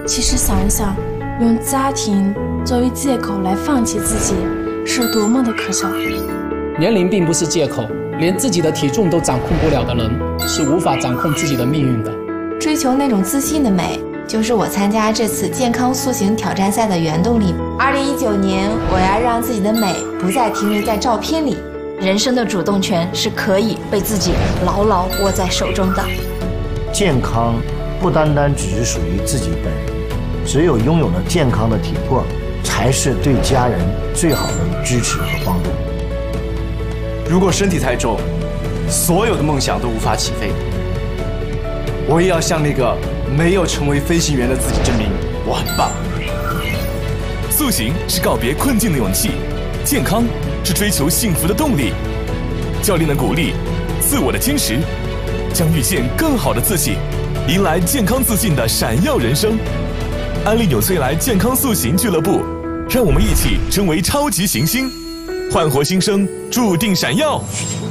其实想一想，用家庭作为借口来放弃自己，是多么的可笑。 年龄并不是借口，连自己的体重都掌控不了的人，是无法掌控自己的命运的。 追求那种自信的美，就是我参加这次健康塑形挑战赛的原动力。2019年，我要让自己的美不再停留在照片里，人生的主动权是可以被自己牢牢握在手中的。 健康不单单只是属于自己本人，只有拥有了健康的体魄，才是对家人最好的支持和帮助。 如果身体太重，所有的梦想都无法起飞。我也要向那个没有成为飞行员的自己证明，我很棒。 塑形是告别困境的勇气，健康是追求幸福的动力。教练的鼓励，自我的坚持，将遇见更好的自己，迎来健康自信的闪耀人生。安利纽崔莱健康塑形俱乐部，让我们一起成为超级行星，焕活新生，注定闪耀。